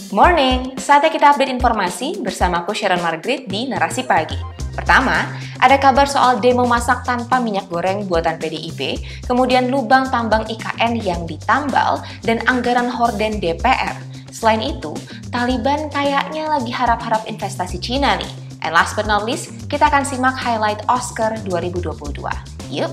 Morning, saatnya kita update informasi bersama aku Sharon Margaret di Narasi Pagi. Pertama, ada kabar soal demo masak tanpa minyak goreng buatan PDIP, kemudian lubang tambang IKN yang ditambal, dan anggaran horden DPR. Selain itu, Taliban kayaknya lagi harap-harap investasi Cina nih. And last but not least, kita akan simak highlight Oscar 2022. Yuk!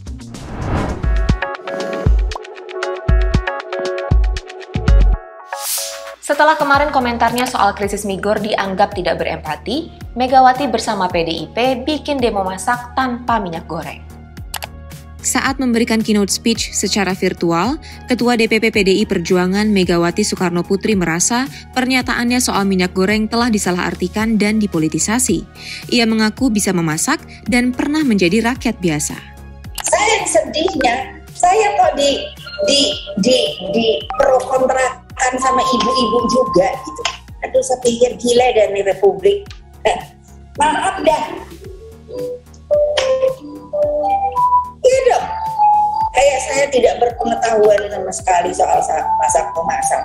Setelah kemarin komentarnya soal krisis Migor dianggap tidak berempati, Megawati bersama PDIP bikin demo masak tanpa minyak goreng. Saat memberikan keynote speech secara virtual, Ketua DPP PDI Perjuangan Megawati Soekarnoputri merasa pernyataannya soal minyak goreng telah disalahartikan dan dipolitisasi. Ia mengaku bisa memasak dan pernah menjadi rakyat biasa. Saya sedihnya, saya kok di pro kontra sama ibu-ibu juga gitu. Aduh, saya pikir gila dan ini Republik. Maaf dah. Iya dong. Kayak saya tidak berpengetahuan sama sekali soal masak-memasak.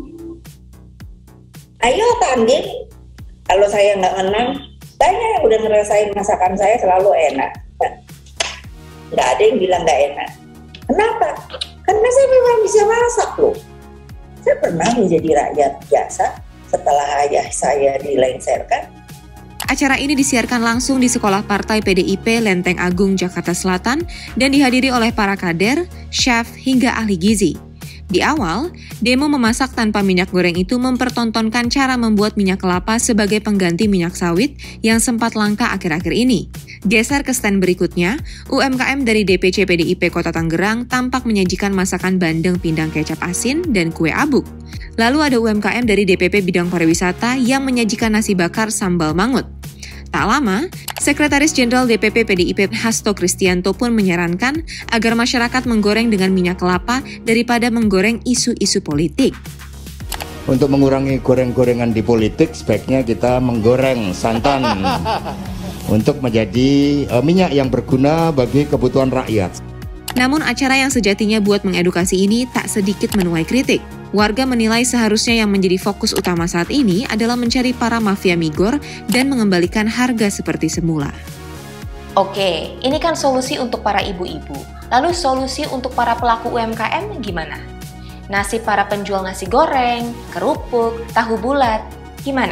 Ayo tanding. Kalau saya nggak menang, banyak yang udah ngerasain masakan saya selalu enak. Nggak ada yang bilang nggak enak. Kenapa? Karena saya memang bisa masak loh. Saya pernah menjadi rakyat biasa setelah ayah saya dilengsarkan. Acara ini disiarkan langsung di Sekolah Partai PDIP Lenteng Agung, Jakarta Selatan dan dihadiri oleh para kader, chef, hingga ahli gizi. Di awal, demo memasak tanpa minyak goreng itu mempertontonkan cara membuat minyak kelapa sebagai pengganti minyak sawit yang sempat langka akhir-akhir ini. Geser ke stand berikutnya, UMKM dari DPC PDIP Kota Tangerang tampak menyajikan masakan bandeng pindang kecap asin dan kue abuk. Lalu ada UMKM dari DPP Bidang Pariwisata yang menyajikan nasi bakar sambal mangut. Tak lama, Sekretaris Jenderal DPP PDIP Hasto Kristianto pun menyarankan agar masyarakat menggoreng dengan minyak kelapa daripada menggoreng isu-isu politik. Untuk mengurangi goreng-gorengan di politik, sebaiknya kita menggoreng santan untuk menjadi minyak yang berguna bagi kebutuhan rakyat. Namun acara yang sejatinya buat mengedukasi ini tak sedikit menuai kritik. Warga menilai seharusnya yang menjadi fokus utama saat ini adalah mencari para mafia Migor dan mengembalikan harga seperti semula. Oke, ini kan solusi untuk para ibu-ibu. Lalu solusi untuk para pelaku UMKM gimana? Nasib para penjual nasi goreng, kerupuk, tahu bulat, gimana?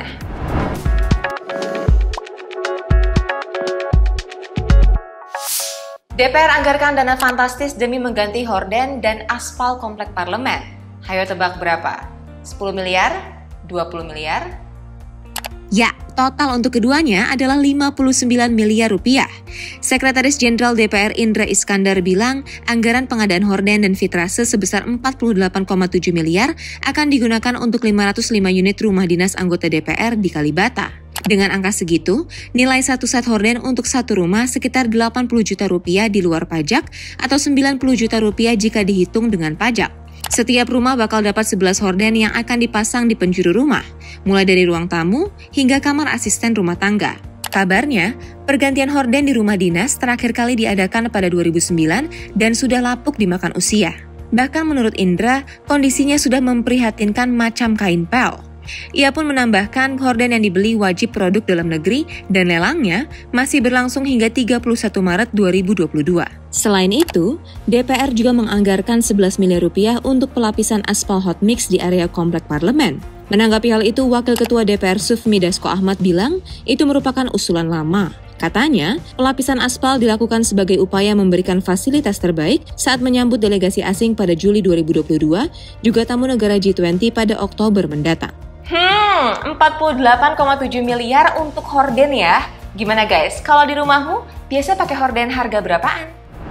DPR anggarkan dana fantastis demi mengganti horden dan aspal komplek parlemen. Hayo tebak berapa? 10 miliar? 20 miliar? Ya, total untuk keduanya adalah 59 miliar rupiah. Sekretaris Jenderal DPR Indra Iskandar bilang anggaran pengadaan horden dan fitrase sebesar 48,7 miliar akan digunakan untuk 505 unit rumah dinas anggota DPR di Kalibata. Dengan angka segitu, nilai satu set horden untuk satu rumah sekitar 80 juta rupiah di luar pajak atau 90 juta rupiah jika dihitung dengan pajak. Setiap rumah bakal dapat 11 horden yang akan dipasang di penjuru rumah, mulai dari ruang tamu hingga kamar asisten rumah tangga. Kabarnya, pergantian horden di rumah dinas terakhir kali diadakan pada 2009 dan sudah lapuk dimakan usia. Bahkan menurut Indra, kondisinya sudah memprihatinkan macam kain pel. Ia pun menambahkan horden yang dibeli wajib produk dalam negeri dan lelangnya masih berlangsung hingga 31 Maret 2022. Selain itu, DPR juga menganggarkan 11 miliar rupiah untuk pelapisan aspal hot mix di area komplek parlemen. Menanggapi hal itu, Wakil Ketua DPR Sufmi Dasko Ahmad bilang itu merupakan usulan lama. Katanya, pelapisan aspal dilakukan sebagai upaya memberikan fasilitas terbaik saat menyambut delegasi asing pada Juli 2022, juga tamu negara G20 pada Oktober mendatang. 48,7 miliar untuk horden ya. Gimana guys, kalau di rumahmu biasa pakai horden harga berapaan?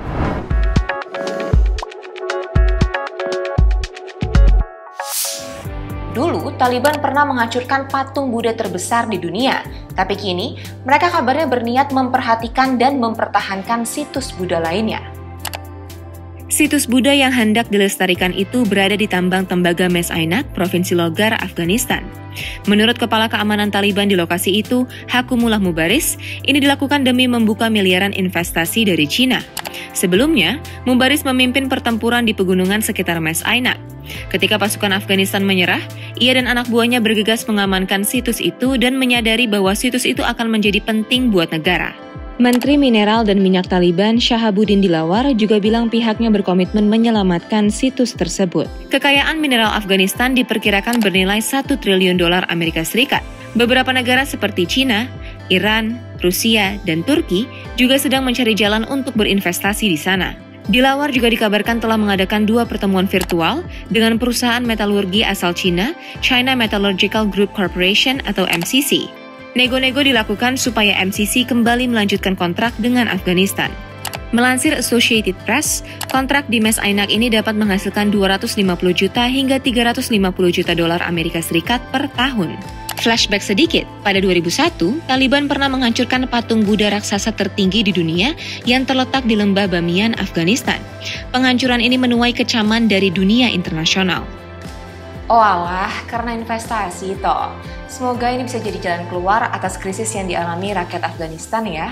Dulu, Taliban pernah menghancurkan patung Buddha terbesar di dunia. Tapi kini, mereka kabarnya berniat memperhatikan dan mempertahankan situs Buddha lainnya. Situs Buddha yang hendak dilestarikan itu berada di tambang tembaga Mes Ainak, Provinsi Logar, Afghanistan. Menurut Kepala Keamanan Taliban di lokasi itu, Hakumullah Mubaris, ini dilakukan demi membuka miliaran investasi dari Cina. Sebelumnya, Mubaris memimpin pertempuran di pegunungan sekitar Mes Ainak. Ketika pasukan Afghanistan menyerah, ia dan anak buahnya bergegas mengamankan situs itu dan menyadari bahwa situs itu akan menjadi penting buat negara. Menteri Mineral dan Minyak Taliban Shahabuddin Dilawar juga bilang pihaknya berkomitmen menyelamatkan situs tersebut. Kekayaan mineral Afghanistan diperkirakan bernilai 1 triliun dolar Amerika Serikat. Beberapa negara seperti China, Iran, Rusia, dan Turki juga sedang mencari jalan untuk berinvestasi di sana. Dilawar juga dikabarkan telah mengadakan 2 pertemuan virtual dengan perusahaan metalurgi asal China, China Metallurgical Group Corporation atau MCC. Nego-nego dilakukan supaya MCC kembali melanjutkan kontrak dengan Afghanistan. Melansir Associated Press, kontrak di Mes Ainak ini dapat menghasilkan 250 juta hingga 350 juta dolar Amerika Serikat per tahun. Flashback sedikit, pada 2001, Taliban pernah menghancurkan patung Buddha raksasa tertinggi di dunia yang terletak di lembah Bamiyan, Afghanistan. Penghancuran ini menuai kecaman dari dunia internasional. Oh alah, karena investasi toh. Semoga ini bisa jadi jalan keluar atas krisis yang dialami rakyat Afghanistan ya.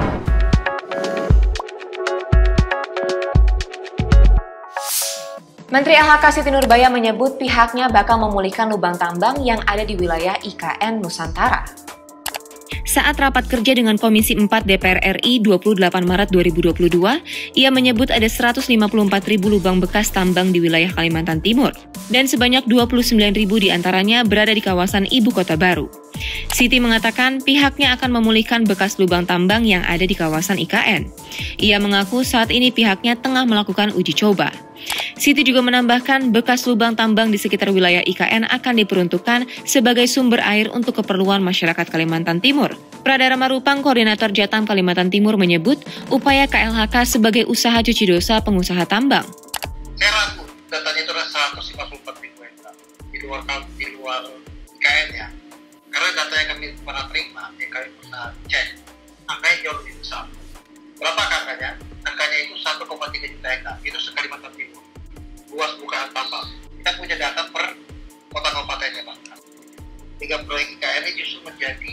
Menteri LHK Siti Nurbaya menyebut pihaknya bakal memulihkan lubang tambang yang ada di wilayah IKN Nusantara. Saat rapat kerja dengan Komisi 4 DPR RI 28 Maret 2022, ia menyebut ada 154.000 lubang bekas tambang di wilayah Kalimantan Timur, dan sebanyak 29.000 diantaranya berada di kawasan Ibu Kota Baru. Siti mengatakan pihaknya akan memulihkan bekas lubang tambang yang ada di kawasan IKN. Ia mengaku saat ini pihaknya tengah melakukan uji coba. Siti juga menambahkan bekas lubang tambang di sekitar wilayah IKN akan diperuntukkan sebagai sumber air untuk keperluan masyarakat Kalimantan Timur. Pradara Marupang, Koordinator Jatam Kalimantan Timur menyebut upaya KLHK sebagai usaha cuci dosa pengusaha tambang. Saya ragu datanya itu adalah 154.000 hektar di luar IKN ya. Karena data yang kami pernah terima, yang kami pernah cek, angkanya jauh lebih besar. Berapa angkanya? Angkanya itu 1,3 juta hektar, itu se-Kalimantan Timur. Luas bukaan tambang. Kita punya data per kota kabupatennya bahkan. 3 proyek IKN ini justru menjadi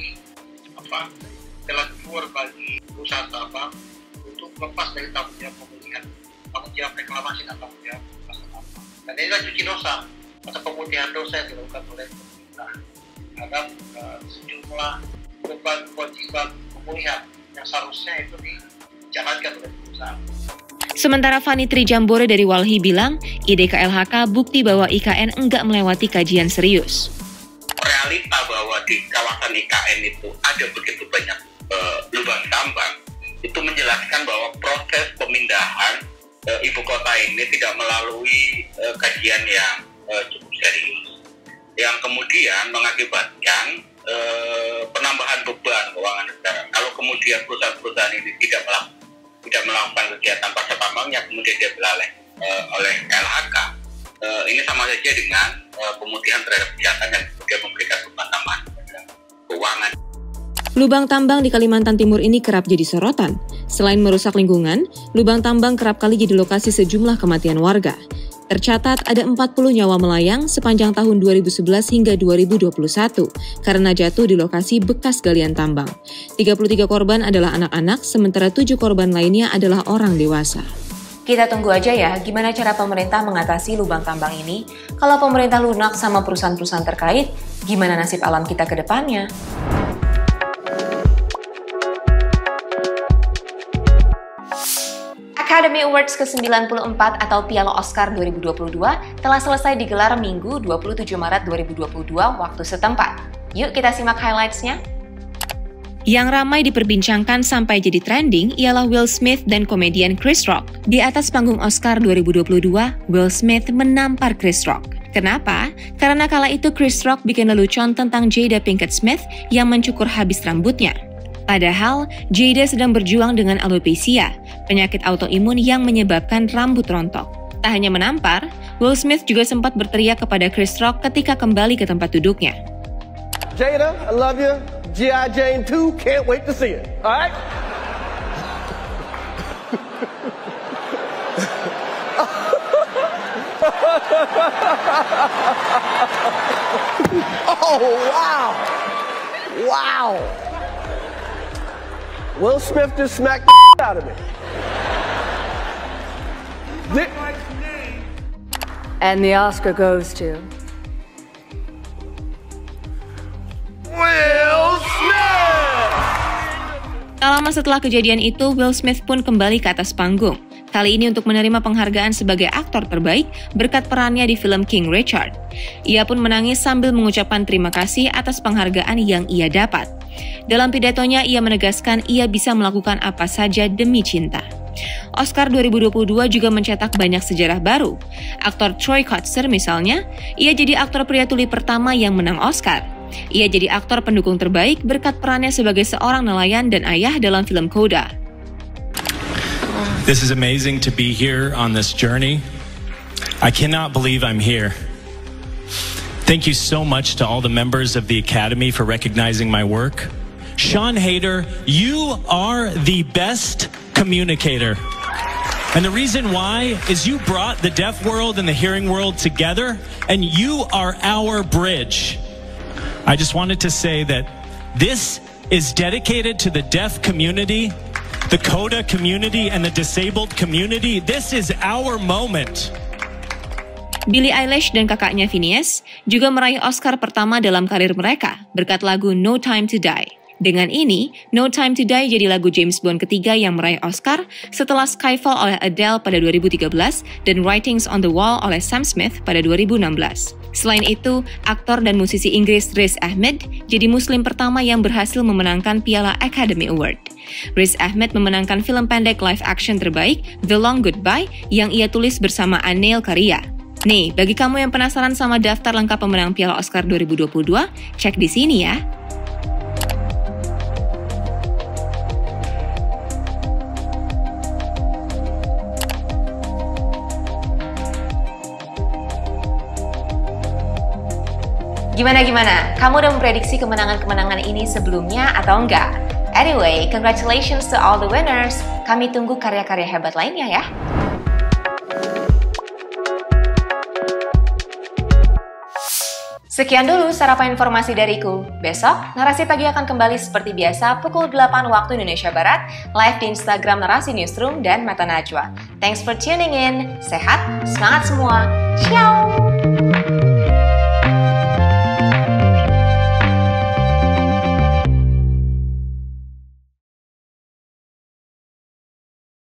jalan keluar bagi perusahaan tambang untuk lepas dari tanggung jawab pemulihan, tanggung jawab reklamasi dan tanggung jawab masa tambang. Dan inilah cuci dosa atau pemutihan dosa yang dilakukan oleh pemerintah terhadap sejumlah beban kewajiban pemulihan yang seharusnya itu dijalankan oleh perusahaan. Sementara Fani Trijambore dari Walhi bilang, ide KLHK bukti bahwa IKN enggak melewati kajian serius. Realita bahwa di kawasan IKN itu ada begitu banyak lubang tambang, itu menjelaskan bahwa proses pemindahan ibu kota ini tidak melalui kajian yang cukup serius, yang kemudian mengakibatkan penambahan beban keuangan negara. Kalau kemudian perusahaan-perusahaan ini tidak melakukan kegiatan pasca tambangnya, kemudian dia beralih oleh LHK, ini sama saja dengan pemutihan terhadap kejahatan yang kemudian memberikan beban tambahan keuangan. Lubang tambang di Kalimantan Timur ini kerap jadi sorotan. Selain merusak lingkungan, lubang tambang kerap kali jadi lokasi sejumlah kematian warga. Tercatat ada 40 nyawa melayang sepanjang tahun 2011 hingga 2021 karena jatuh di lokasi bekas galian tambang. 33 korban adalah anak-anak, sementara 7 korban lainnya adalah orang dewasa. Kita tunggu aja ya gimana cara pemerintah mengatasi lubang tambang ini. Kalau pemerintah lunak sama perusahaan-perusahaan terkait, gimana nasib alam kita ke depannya? Academy Awards ke-94 atau Piala Oscar 2022 telah selesai digelar Minggu 27 Maret 2022 waktu setempat. Yuk kita simak highlights-nya. Yang ramai diperbincangkan sampai jadi trending ialah Will Smith dan komedian Chris Rock. Di atas panggung Oscar 2022, Will Smith menampar Chris Rock. Kenapa? Karena kala itu Chris Rock bikin lelucon tentang Jada Pinkett Smith yang mencukur habis rambutnya. Padahal, Jada sedang berjuang dengan alopecia, penyakit autoimun yang menyebabkan rambut rontok. Tak hanya menampar, Will Smith juga sempat berteriak kepada Chris Rock ketika kembali ke tempat duduknya. Jada, I love you. G.I. Jane 2, can't wait to see it. All right? Oh, wow. Wow. Will Smith just smacked the out of me. And the Oscar goes to... Will Smith! Tak lama setelah kejadian itu, Will Smith pun kembali ke atas panggung. Kali ini untuk menerima penghargaan sebagai aktor terbaik berkat perannya di film King Richard. Ia pun menangis sambil mengucapkan terima kasih atas penghargaan yang ia dapat. Dalam pidatonya, ia menegaskan ia bisa melakukan apa saja demi cinta. Oscar 2022 juga mencetak banyak sejarah baru. Aktor Troy Kotsur misalnya, ia jadi aktor pria tuli pertama yang menang Oscar. Ia jadi aktor pendukung terbaik berkat perannya sebagai seorang nelayan dan ayah dalam film Coda. This is amazing to be here on this journey. I cannot believe I'm here. Thank you so much to all the members of the Academy for recognizing my work. Sean Hayter, you are the best communicator. And the reason why is you brought the deaf world and the hearing world together, and you are our bridge. I just wanted to say that this is dedicated to the deaf community, the CODA community, and the disabled community. This is our moment. Billie Eilish dan kakaknya Phineas juga meraih Oscar pertama dalam karir mereka berkat lagu No Time to Die. Dengan ini, No Time to Die jadi lagu James Bond ketiga yang meraih Oscar setelah Skyfall oleh Adele pada 2013 dan Writings on the Wall oleh Sam Smith pada 2016. Selain itu, aktor dan musisi Inggris Riz Ahmed jadi Muslim pertama yang berhasil memenangkan Piala Academy Award. Riz Ahmed memenangkan film pendek live action terbaik The Long Goodbye yang ia tulis bersama Anil Karia. Nih, bagi kamu yang penasaran sama daftar lengkap pemenang Piala Oscar 2022, cek di sini ya. Gimana? Kamu udah memprediksi kemenangan-kemenangan ini sebelumnya atau enggak? Anyway, congratulations to all the winners. Kami tunggu karya-karya hebat lainnya ya. Sekian dulu sarapan informasi dariku. Besok, Narasi Pagi akan kembali seperti biasa pukul 8 waktu Indonesia Barat, live di Instagram Narasi Newsroom dan Mata Najwa. Thanks for tuning in. Sehat, semangat semua. Ciao!